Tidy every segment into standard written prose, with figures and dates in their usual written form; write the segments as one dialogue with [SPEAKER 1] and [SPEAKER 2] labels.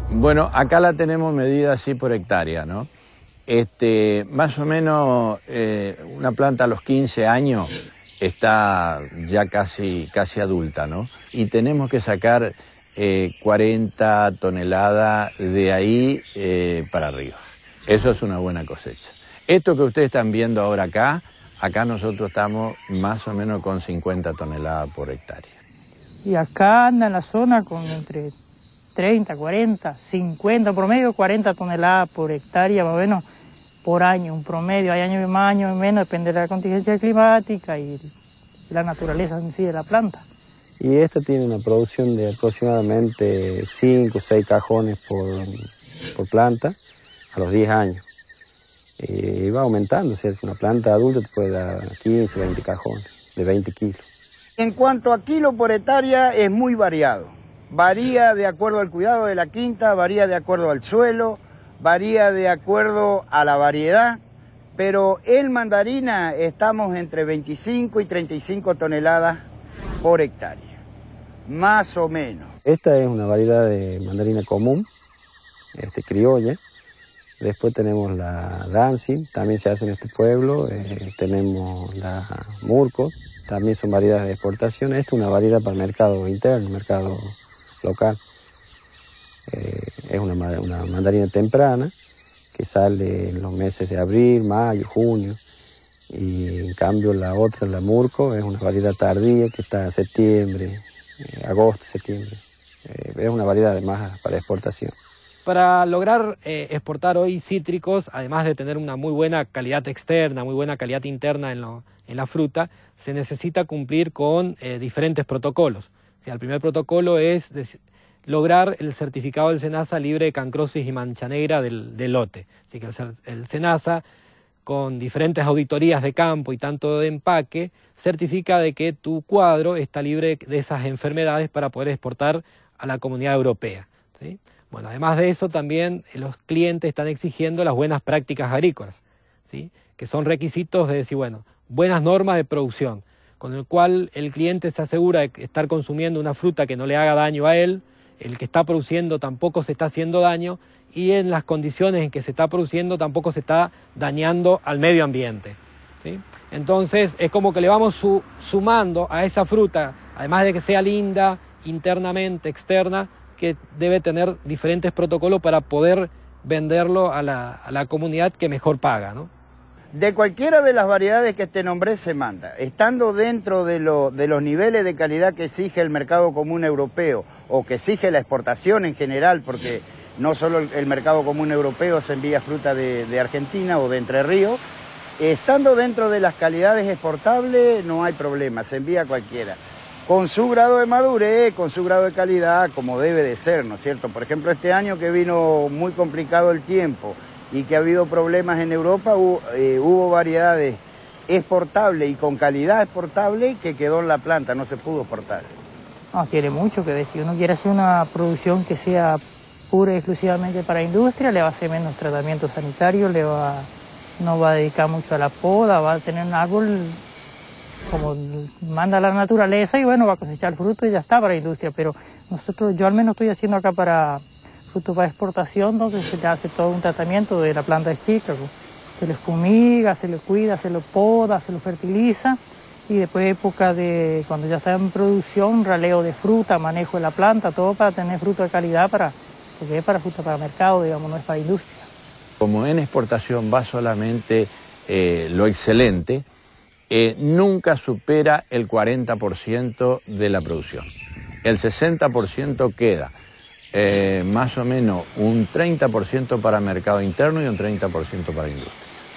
[SPEAKER 1] Bueno, acá la tenemos medida así por hectárea, ¿no? Más o menos una planta a los 15 años está ya casi adulta, ¿no? Y tenemos que sacar 40 toneladas de ahí para arriba. Eso es una buena cosecha. Esto que ustedes están viendo ahora acá nosotros estamos más o menos con 50 toneladas por hectárea.
[SPEAKER 2] Y acá anda en la zona con entre 30, 40, 50, promedio 40 toneladas por hectárea, más o menos por año, un promedio. Hay años más, años menos, depende de la contingencia climática y la naturaleza en sí de la planta.
[SPEAKER 3] Y esta tiene una producción de aproximadamente 5 o 6 cajones por planta a los 10 años. Y va aumentando, si es una planta adulta te puede dar 15, 20 cajones de 20 kilos.
[SPEAKER 4] En cuanto a kilo por hectárea es muy variado. Varía de acuerdo al cuidado de la quinta, varía de acuerdo al suelo, varía de acuerdo a la variedad, pero en mandarina estamos entre 25 y 35 toneladas por hectárea, más o menos.
[SPEAKER 3] Esta es una variedad de mandarina común, criolla. Después tenemos la Dancing, también se hace en este pueblo. Tenemos la Murco, también son variedades de exportación. Esta es una variedad para el mercado interno, mercado local. Es una mandarina temprana que sale en los meses de abril, mayo, junio. Y en cambio la otra, la Murco, es una variedad tardía que está en septiembre, agosto, septiembre. Es una variedad más para exportación.
[SPEAKER 5] Para lograr exportar hoy cítricos, además de tener una muy buena calidad externa, muy buena calidad interna en la fruta, se necesita cumplir con diferentes protocolos. O sea, el primer protocolo es lograr el certificado del SENASA libre de cancrosis y mancha negra del lote. Así que el SENASA, con diferentes auditorías de campo y tanto de empaque, certifica de que tu cuadro está libre de esas enfermedades para poder exportar a la Comunidad Europea, ¿sí? Bueno, además de eso también los clientes están exigiendo las buenas prácticas agrícolas, ¿sí? Que son requisitos de decir, bueno, buenas normas de producción, con el cual el cliente se asegura de estar consumiendo una fruta que no le haga daño a él, el que está produciendo tampoco se está haciendo daño y en las condiciones en que se está produciendo tampoco se está dañando al medio ambiente, ¿sí? Entonces es como que le vamos sumando a esa fruta, además de que sea linda internamente, externa, que debe tener diferentes protocolos para poder venderlo a la comunidad que mejor paga, ¿no?
[SPEAKER 4] De cualquiera de las variedades que te nombré se manda, estando dentro de los niveles de calidad que exige el mercado común europeo o que exige la exportación en general, porque no solo el mercado común europeo se envía fruta de Argentina o de Entre Ríos, estando dentro de las calidades exportables no hay problema, se envía cualquiera. Con su grado de madurez, con su grado de calidad, como debe de ser, ¿no es cierto? Por ejemplo, este año que vino muy complicado el tiempo y que ha habido problemas en Europa, hubo variedades exportables y con calidad exportable que quedó en la planta, no se pudo exportar.
[SPEAKER 2] No, quiere mucho que ver. Si uno quiere hacer una producción que sea pura y exclusivamente para industria, le va a hacer menos tratamiento sanitario, no va a dedicar mucho a la poda, va a tener un árbol como manda la naturaleza y bueno, va a cosechar fruto y ya está para la industria, pero yo al menos estoy haciendo acá para fruto para exportación, entonces se le hace todo un tratamiento de la planta de Chicago. Se le fumiga, se le cuida, se lo poda, se lo fertiliza y después época de cuando ya está en producción, raleo de fruta, manejo de la planta, todo para tener fruto de calidad, porque es para fruta para mercado, digamos, no es para industria.
[SPEAKER 1] Como en exportación va solamente lo excelente, nunca supera el 40% de la producción. El 60% queda, más o menos un 30% para mercado interno y un 30% para industria.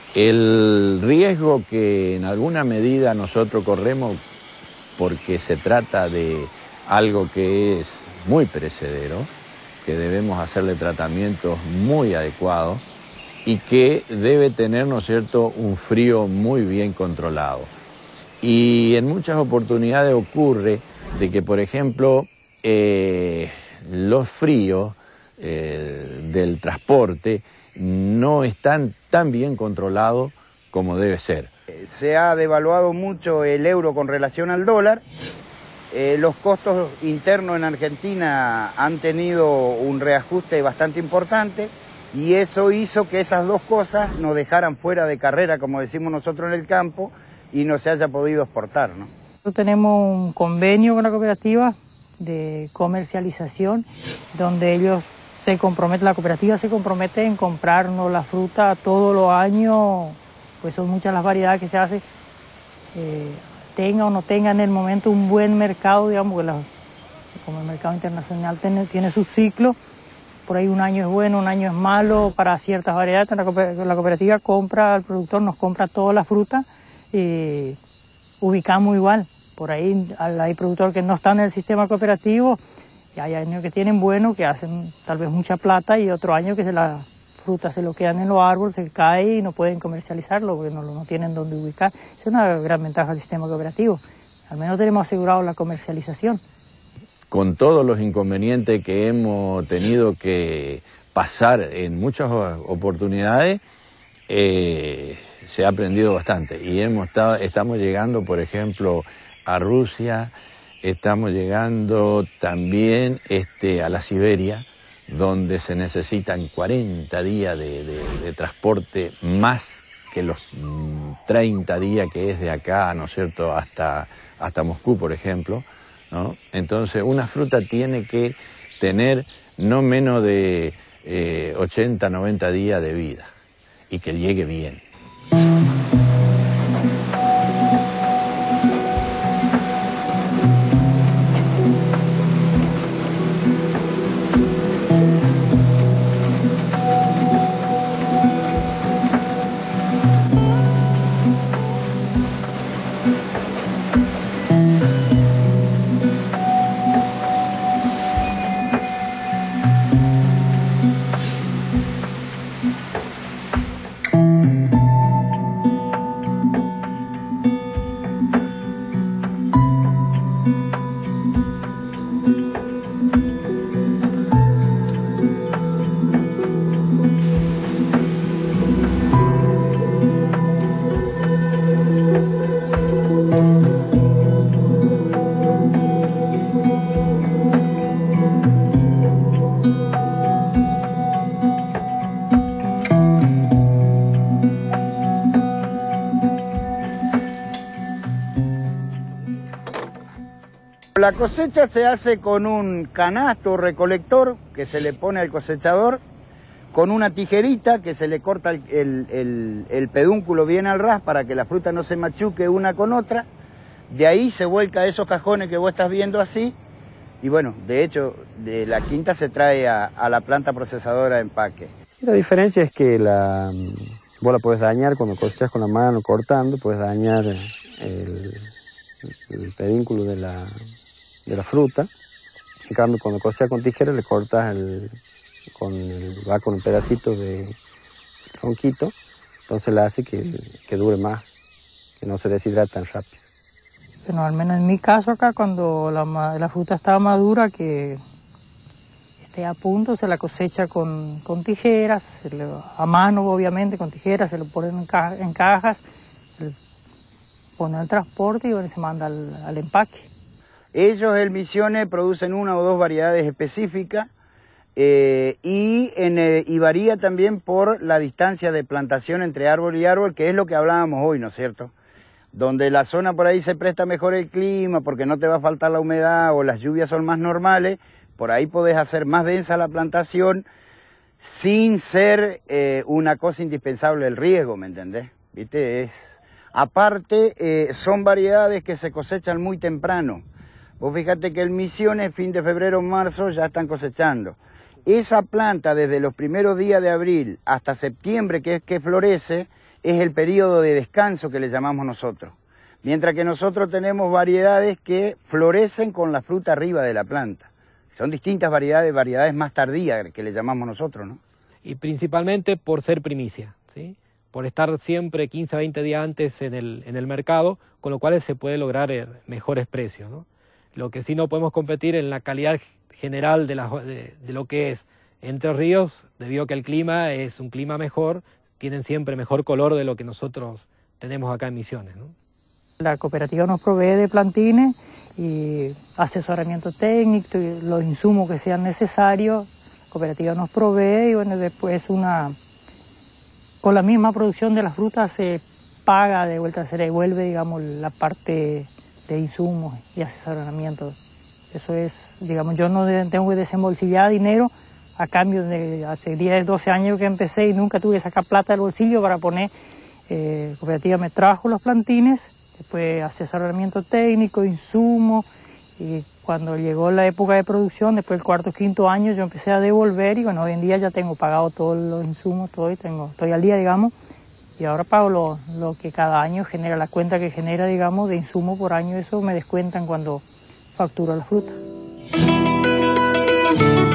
[SPEAKER 1] El riesgo que en alguna medida nosotros corremos, porque se trata de algo que es muy perecedero, que debemos hacerle tratamientos muy adecuados, y que debe tener, ¿no es cierto?, un frío muy bien controlado. Y en muchas oportunidades ocurre de que, por ejemplo, los fríos del transporte no están tan bien controlados como debe ser.
[SPEAKER 4] Se ha devaluado mucho el euro con relación al dólar Los costos internos en Argentina han tenido un reajuste bastante importante y eso hizo que esas dos cosas nos dejaran fuera de carrera, como decimos nosotros en el campo, y no se haya podido exportar, ¿no?
[SPEAKER 2] Nosotros tenemos un convenio con la cooperativa de comercialización donde ellos la cooperativa se compromete en comprarnos la fruta todos los años, pues son muchas las variedades que se hacen, tenga o no tenga en el momento un buen mercado, digamos, como el mercado internacional tiene su ciclo, por ahí un año es bueno, un año es malo para ciertas variedades, la cooperativa compra, el productor nos compra toda la fruta y ubicamos igual. Por ahí hay productores que no están en el sistema cooperativo, y hay años que tienen bueno, que hacen tal vez mucha plata, y otro año que la fruta se lo quedan en los árboles, se cae y no pueden comercializarlo porque no tienen dónde ubicar. Es una gran ventaja del sistema cooperativo. Al menos tenemos asegurado la comercialización.
[SPEAKER 1] Con todos los inconvenientes que hemos tenido que pasar en muchas oportunidades, se ha aprendido bastante. Y estamos llegando, por ejemplo, a Rusia, estamos llegando también a la Siberia, donde se necesitan 40 días de transporte más que los 30 días que es de acá, ¿no es cierto?, hasta Moscú, por ejemplo, ¿no? Entonces, una fruta tiene que tener no menos de 80, 90 días de vida y que llegue bien.
[SPEAKER 4] La cosecha se hace con un canasto recolector que se le pone al cosechador, con una tijerita que se le corta el pedúnculo bien al ras para que la fruta no se machuque una con otra. De ahí se vuelca a esos cajones que vos estás viendo así, y bueno, de hecho, de la quinta se trae a la planta procesadora de empaque.
[SPEAKER 3] La diferencia es que vos la podés dañar cuando cosechas con la mano cortando, puedes dañar el pedúnculo de la fruta. En cambio, cuando cosechas con tijera le cortas con un pedacito de tronquito, entonces la hace que dure más, que no se deshidrate tan rápido.
[SPEAKER 2] Bueno, al menos en mi caso acá, cuando la fruta está madura, que esté a punto, se la cosecha con tijeras, a mano obviamente, con tijeras, se lo ponen en cajas, se pone al transporte y bueno, se manda al empaque.
[SPEAKER 4] Ellos, el Misiones, producen una o dos variedades específicas y varía también por la distancia de plantación entre árbol y árbol, que es lo que hablábamos hoy, ¿no es cierto? Donde la zona por ahí se presta mejor el clima porque no te va a faltar la humedad o las lluvias son más normales, por ahí podés hacer más densa la plantación sin ser una cosa indispensable el riego, ¿me entendés? ¿Viste? Aparte, son variedades que se cosechan muy temprano. Vos fíjate que el Misiones, fin de febrero, marzo, ya están cosechando. Esa planta, desde los primeros días de abril hasta septiembre, que es que florece, es el periodo de descanso que le llamamos nosotros. Mientras que nosotros tenemos variedades que florecen con la fruta arriba de la planta. Son distintas variedades más tardías que le llamamos nosotros, ¿no?
[SPEAKER 5] Y principalmente por ser primicia, ¿sí? Por estar siempre 15 a 20 días antes en el mercado, con lo cual se puede lograr mejores precios, ¿no? Lo que sí no podemos competir en la calidad general de lo que es Entre Ríos, debido a que el clima es un clima mejor, tienen siempre mejor color de lo que nosotros tenemos acá en Misiones, ¿no?
[SPEAKER 2] La cooperativa nos provee de plantines y asesoramiento técnico y los insumos que sean necesarios. La cooperativa nos provee y bueno, después con la misma producción de las frutas se paga de vuelta, se devuelve, digamos, la parte de insumos y asesoramiento. Eso es, digamos, yo no tengo que desembolsillar dinero a cambio de hace 10, 12 años que empecé y nunca tuve que sacar plata del bolsillo para poner. La cooperativa me trajo los plantines, después asesoramiento técnico, insumos, y cuando llegó la época de producción, después del cuarto o quinto año, yo empecé a devolver y bueno, hoy en día ya tengo pagado todos los insumos, todo, y estoy al día, digamos, y ahora pago lo que cada año genera, la cuenta que genera, digamos, de insumo por año, eso me descuentan cuando facturo la fruta.